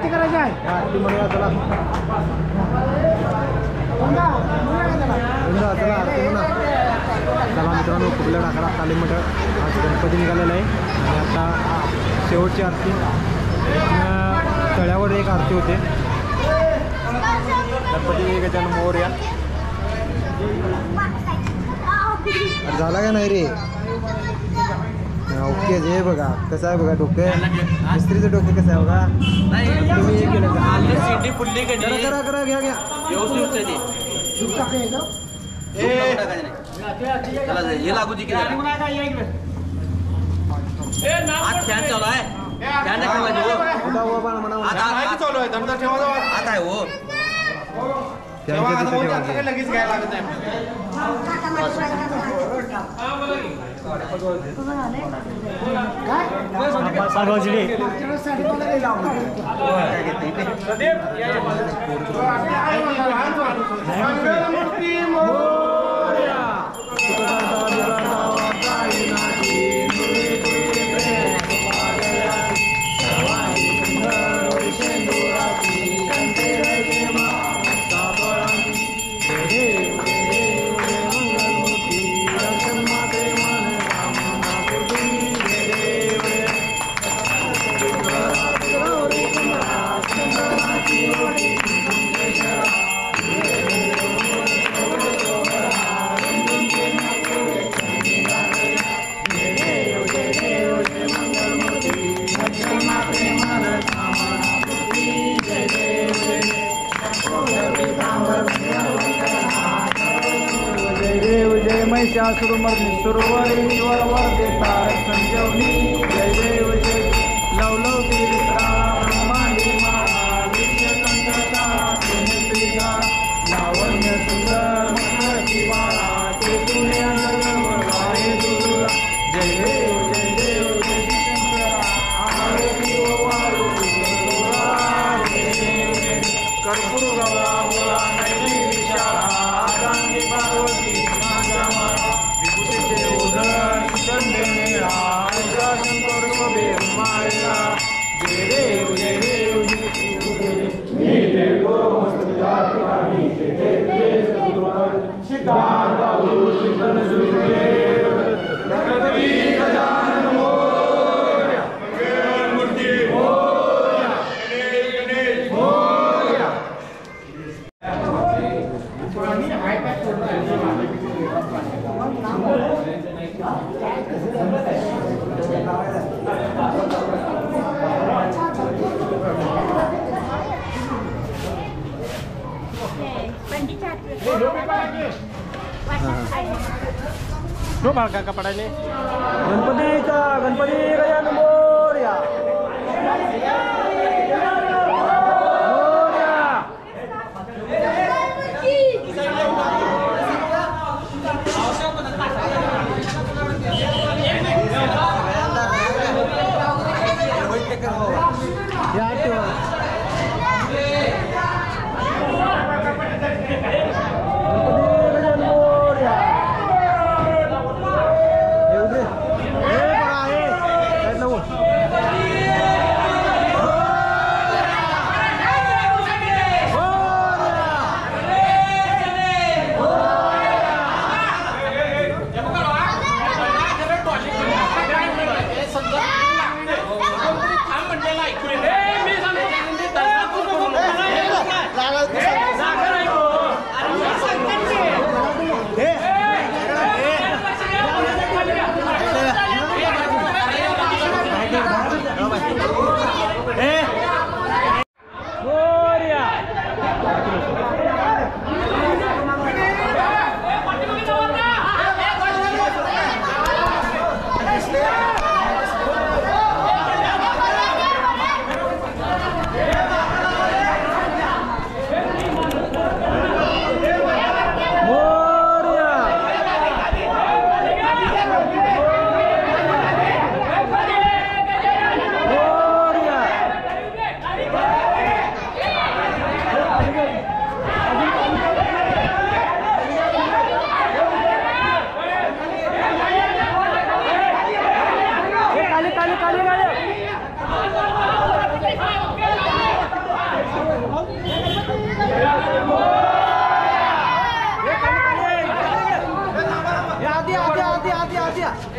आरती करायची आहे. आरती म्हणूया चला. चला आरती म्हणा. चला मित्रांनो, कुठल्या डाकरा कालीमठ आज गणपती निघालेला आहे आणि आता शेवटची आरती. तळ्यावर एक आरती होते. गणपती गजानन मोरया. झाला का नाही रे? ओके जे बघा कसं आहे बघा डोकं. मिस्त्रीचं डोकं कसं आहे बघा. तुम्ही हे केलं का? करा करा घ्या घ्या. हे लागू जी फॅन चालू आहे. फॅन चालू आहे. दंड ठेवा आता आहे हो. लगेच घ्यायला लागत नाही. सुरुवारीवर देता संजीवनी. जय देव जय लवलव तीर्था ब्रह्मांडी माता विश्वकंठता श्रीजा लावण्य सुंदर मनाची बाळा ते तुझ्या जगवराये दुर्गा. जय देव जय देव जय शंकरा आरती व वाळू कर्पूर गौरा मुला नैनी विशाळा आगांगी पार्वती माझ्या माळा विभूतीचे उदर चंद्रमेळा शंकर शोभे मायला. जय देव जय देव गणपती गजानन मोरया.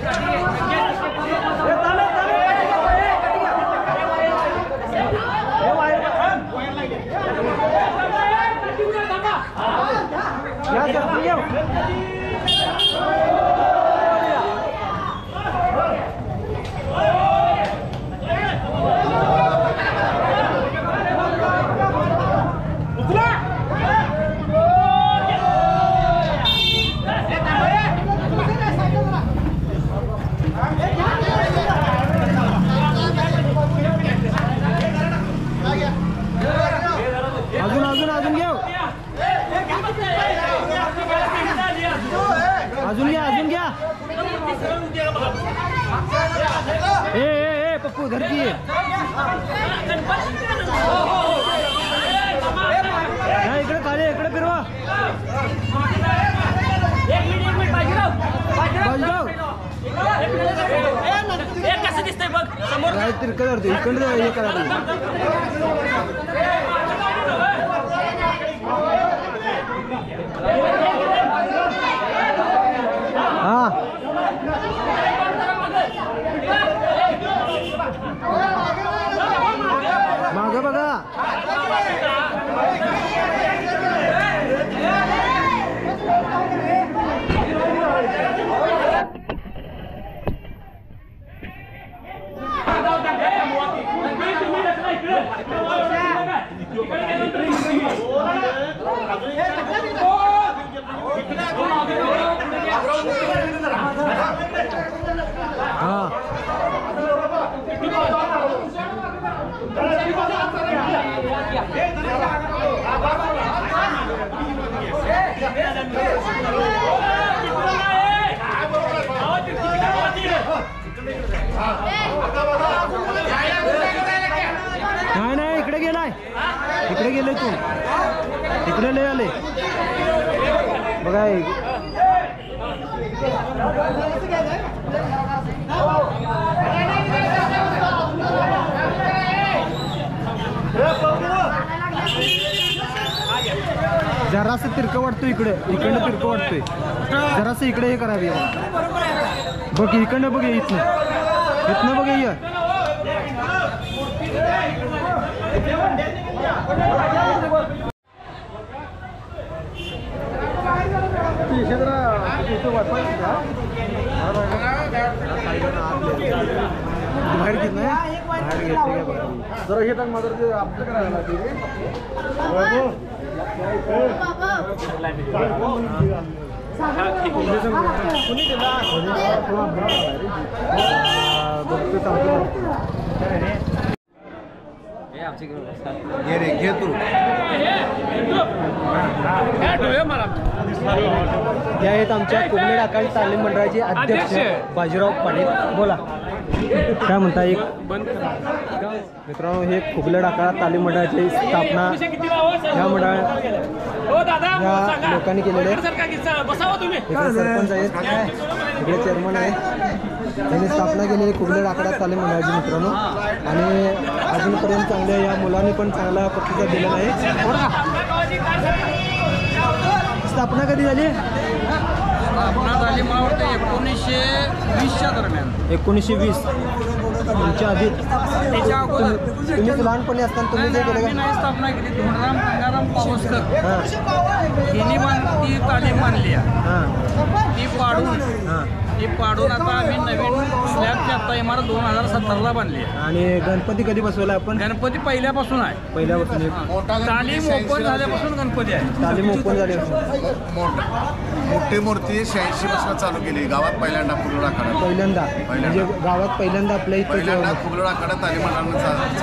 अजून घ्या ए पप्पू धरती इकडे खाली इकडे फिरवा कसं दिसतंय बघ समोर तिरकं धरतो इकडे हे करा हा माग बघा नाही इकडे गेलाय इकडे गेले तू इकडे लय आले बघा जरासं तिरकं वाटतो इकडं तिरकं वाटतोय जरासं इकडे हे करावी बघ इकडनं बघ इथनं बघ ये बाहेर घेत नाही बाहेर घेते जरा हे टाक मात्र ते आपलं करायला घे तू हे आहेत आमच्या कोकणी डाकाळी तालीम मंडळाचे अध्यक्ष बाजीराव पाटील बोला काय म्हणता एक मित्रांनो हे खुबल्या डाकाळा तालीम मंडळाची स्थापना ह्या मंडळ ह्या लोकांनी केलेले आहे सरपंच आहेत इकडे चेअरमन आहे त्यांनी स्थापना केलेली खुबल्या डाकाळा तालीम मंडळाची मित्रांनो आणि अजूनपर्यंत चांगल्या या मुलांनी पण चांगला प्रतिसाद दिलेला आहे स्थापना कधी झाली स्थापना झाली मला वाटतं 1920च्या दरम्यान 1920 तुमच्या आधी त्याच्या अगोदर तुम्ही लहानपणी असताना तुम्ही जे केलं का नाही स्थापना केली धोंडराम गंगाराम पावसकर हिनी ती तालीम मानली ती पाडून आता आम्ही नवीन स्लॅबची आता इमारत 2017ला बांधली आणि गणपती कधी बसवला आपण गणपती पहिल्यापासून आहे पहिल्यापासून तालीम ओपन झाल्यापासून गणपती आहे तालीम ओपन झाली मोठी मूर्ती 86 पासून चालू केली गावात पहिल्यांदा फुगलोड आखाडा पहिल्यांदा म्हणजे गावात पहिल्यांदा आपल्या इथे पहिल्यांदा फुगलोड आखाडा तालीम मंडळानं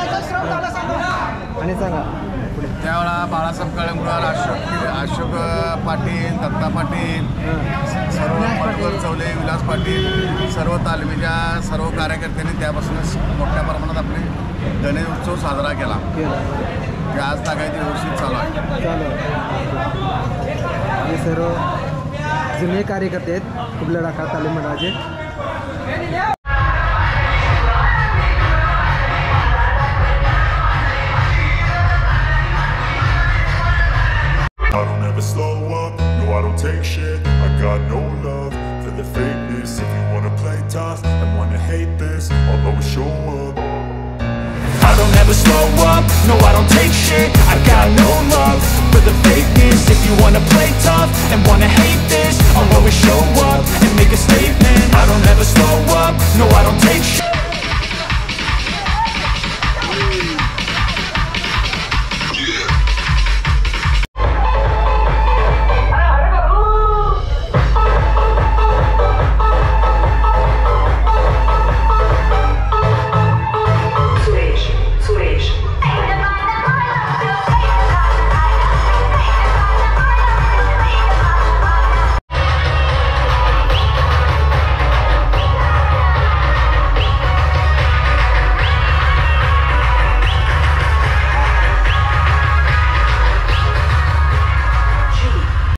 चालू आणि सांगा त्यावेळेला बाळासाहेब काळेमुरार अशोक पाटील दत्ता पाटील सर्व मधुकर चौले विलास पाटील सर्व तालमीच्या सर्व कार्यकर्त्यांनी त्यापासूनच मोठ्या प्रमाणात आपले गणेश उत्सव साजरा केला ते आज तागायची व्यवस्थित चालू आहे हे सर्व जुने कार्यकर्ते आहेत खुबल्या डाकाळा तालीम मंडळाचे I don't ever slow up, no I don't take shit. I got no love for the fakeness. If you wanna tough and wanna hate this, I'll always show up. I don't ever slow up, no I don't take shit. I got no love for the fakeness. If you wanna play tough and wanna hate this, I'll always show up and make a statement. I don't ever slow